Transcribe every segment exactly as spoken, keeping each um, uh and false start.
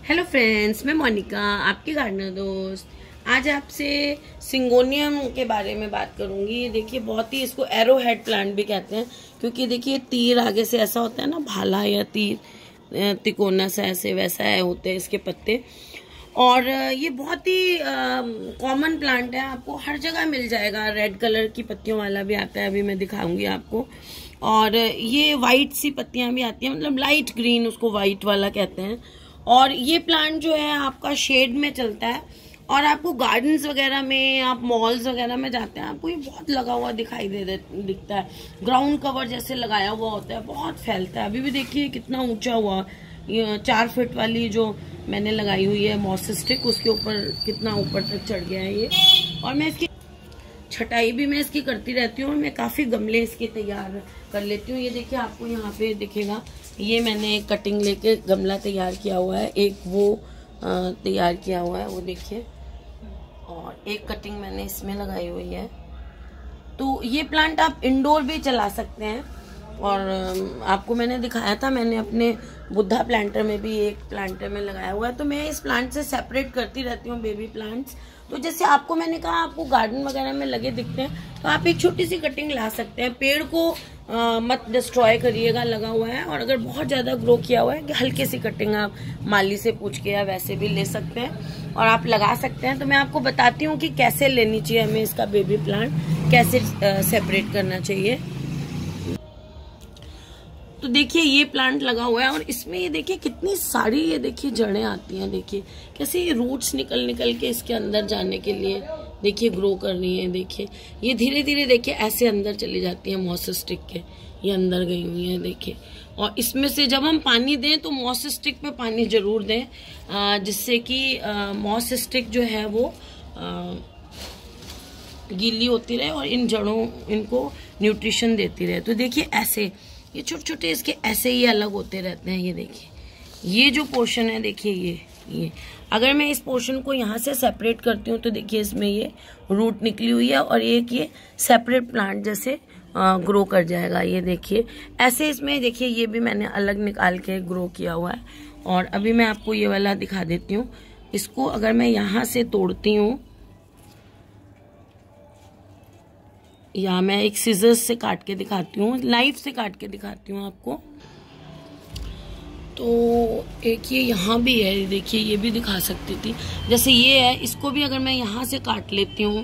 Hello friends, मैं मोनिका, आपकी gardener दोस्त। आज आपसे सिंगोनियम के बारे में बात करूंगी। देखिए, बहुत ही इसको एरो हेड प्लांट भी कहते हैं, क्योंकि देखिए तीर आगे से ऐसा होता है ना, भाला या तीर तिकोना सा ऐसे वैसा है होते हैं इसके पत्ते। और ये बहुत ही कॉमन प्लांट है, आपको हर जगह मिल जाएगा। रेड कलर की पत्तियों वाला भी आता है, अभी मैं दिखाऊंगी आपको। और ये वाइट सी पत्तियां भी आती हैं, मतलब लाइट ग्रीन, उसको वाइट वाला कहते हैं। और ये प्लांट जो है आपका शेड में चलता है, और आपको गार्डन्स वगैरह में, आप मॉल्स वगैरह में जाते हैं, आपको ये बहुत लगा हुआ दिखाई दे दिखता है। ग्राउंड कवर जैसे लगाया हुआ होता है, बहुत फैलता है। अभी भी देखिए कितना ऊंचा हुआ, ये चार फीट वाली जो मैंने लगाई हुई है मॉस स्टिक, उसके ऊपर कितना ऊपर तक चढ़ गया है ये। और मैं इसकी छटाई भी मैं इसकी करती रहती हूँ, और मैं काफी गमले इसके तैयार कर लेती हूँ। ये देखिए, आपको यहाँ पे दिखेगा, ये मैंने एक कटिंग लेके गमला तैयार किया हुआ है, एक वो तैयार किया हुआ है, वो देखिए, और एक कटिंग मैंने इसमें लगाई हुई है। तो ये प्लांट आप इंडोर भी चला सकते हैं। और आपको मैंने दिखाया था, मैंने अपने बुद्धा प्लांटर में भी एक प्लांटर में लगाया हुआ है। तो मैं इस प्लांट से सेपरेट करती रहती हूँ बेबी प्लांट्स। तो जैसे आपको मैंने कहा, आपको गार्डन वगैरह में लगे दिखते हैं, तो आप एक छोटी सी कटिंग ला सकते हैं। पेड़ को आ, मत डिस्ट्रॉय करिएगा, लगा हुआ है। और अगर बहुत ज्यादा ग्रो किया हुआ है, कि हल्की सी कटिंग आप माली से पूछ के या वैसे भी ले सकते हैं, और आप लगा सकते हैं। तो मैं आपको बताती हूँ कि कैसे लेनी चाहिए हमें इसका बेबी प्लांट, कैसे सेपरेट करना चाहिए। तो देखिए, ये प्लांट लगा हुआ है, और इसमें ये देखिए कितनी सारी, ये देखिए जड़ें आती हैं। देखिए कैसे ये रूट्स निकल निकल के इसके अंदर जाने के लिए देखिए ग्रो कर रही है। देखिए ये धीरे धीरे देखिए ऐसे अंदर चली जाती है, मॉस स्टिक के ये अंदर गई हुई है। देखिए, और इसमें से जब हम पानी दें तो मॉस स्टिक पे पानी जरूर दें, जिससे कि मॉस स्टिक जो है वो आ, गीली होती रहे और इन जड़ों इनको न्यूट्रिशन देती रहे। तो देखिए ऐसे ये छोटे छोटे इसके ऐसे ही अलग होते रहते हैं। ये देखिए, ये जो पोर्शन है, देखिए ये ये अगर मैं इस पोर्शन को यहाँ से सेपरेट करती हूँ, तो देखिए इसमें ये रूट निकली हुई है, और एक ये सेपरेट प्लांट जैसे ग्रो कर जाएगा। ये देखिए ऐसे इसमें देखिए, ये भी मैंने अलग निकाल के ग्रो किया हुआ है। और अभी मैं आपको ये वाला दिखा देती हूँ। इसको अगर मैं यहाँ से तोड़ती हूँ, या मैं एक सीजर्स से काट के दिखाती हूँ, लाइफ से काट के दिखाती हूँ आपको। तो एक ये यहाँ भी है, देखिए ये भी दिखा सकती थी। जैसे ये है, इसको भी अगर मैं यहाँ से काट लेती हूँ,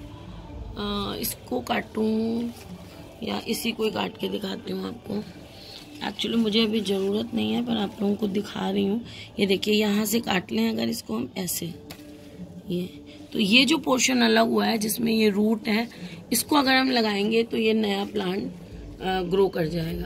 इसको काटूँ या इसी को काट के दिखाती हूँ आपको। एक्चुअली मुझे अभी ज़रूरत नहीं है, पर आप लोगों को दिखा रही हूँ। ये देखिए, यहाँ से काट लें अगर इसको हम ऐसे, ये तो ये जो पोर्शन अलग हुआ है जिसमें ये रूट है, इसको अगर हम लगाएंगे तो ये नया प्लांट ग्रो कर जाएगा।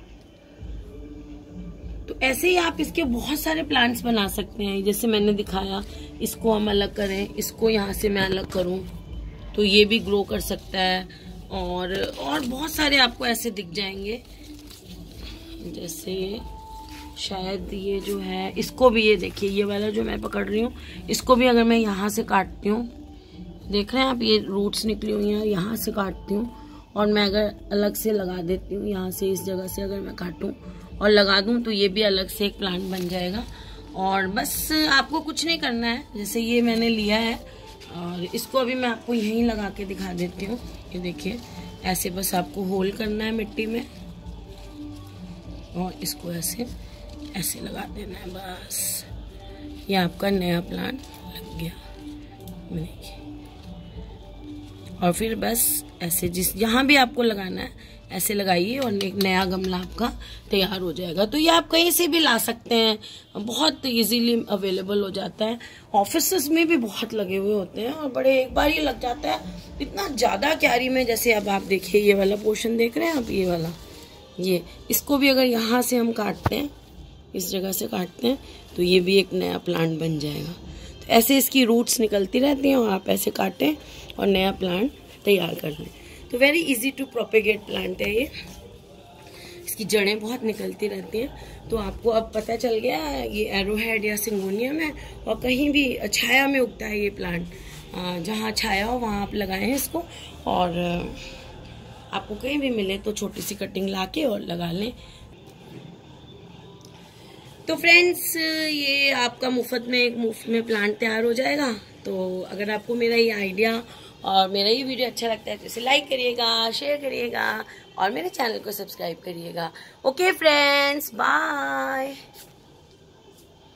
तो ऐसे ही आप इसके बहुत सारे प्लांट्स बना सकते हैं। जैसे मैंने दिखाया, इसको हम अलग करें, इसको यहाँ से मैं अलग करूं, तो ये भी ग्रो कर सकता है। और और बहुत सारे आपको ऐसे दिख जाएंगे। जैसे शायद ये जो है, इसको भी, ये देखिए ये वाला जो मैं पकड़ रही हूँ, इसको भी अगर मैं यहाँ से काटती हूँ, देख रहे हैं आप, ये रूट्स निकली हुई हैं, यहाँ से काटती हूँ, और मैं अगर अलग से लगा देती हूँ, यहाँ से इस जगह से अगर मैं काटूँ और लगा दूँ, तो ये भी अलग से एक प्लांट बन जाएगा। और बस आपको कुछ नहीं करना है। जैसे ये मैंने लिया है, और इसको अभी मैं आपको यहीं लगा के दिखा देती हूँ। ये देखिए, ऐसे बस आपको होल करना है मिट्टी में, और इसको ऐसे ऐसे लगा देना है, बस ये आपका नया प्लांट लग गया। देखिए, और फिर बस ऐसे जिस यहाँ भी आपको लगाना है ऐसे लगाइए, और एक नया गमला आपका तैयार हो जाएगा। तो ये आप कहीं से भी ला सकते हैं, बहुत इजीली अवेलेबल हो जाता है। ऑफिसेस में भी बहुत लगे हुए होते हैं, और बड़े एक बार ये लग जाता है इतना ज्यादा क्यारी में। जैसे अब आप देखिए, ये वाला पोर्शन देख रहे हैं आप, ये वाला, ये इसको भी अगर यहाँ से हम काटते हैं, इस जगह से काटते हैं, तो ये भी एक नया प्लांट बन जाएगा। तो ऐसे इसकी रूट्स निकलती रहती हैं, और आप ऐसे काटें और नया प्लांट तैयार कर लें। तो very easy to propagate plant है ये। इसकी जड़ें बहुत निकलती रहती हैं। तो आपको अब पता चल गया ये एरोहेड या सिंगोनियम है, और कहीं भी छाया में उगता है ये प्लांट। जहाँ छाया हो वहाँ आप लगाएं इसको, और आपको कहीं भी मिले तो छोटी सी कटिंग ला के और लगा लें। तो फ्रेंड्स ये आपका मुफ्त में एक मुफ्त में प्लांट तैयार हो जाएगा। तो अगर आपको मेरा ये आइडिया और मेरा ये वीडियो अच्छा लगता है तो इसे लाइक करिएगा, शेयर करिएगा और मेरे चैनल को सब्सक्राइब करिएगा। Okay friends, bye.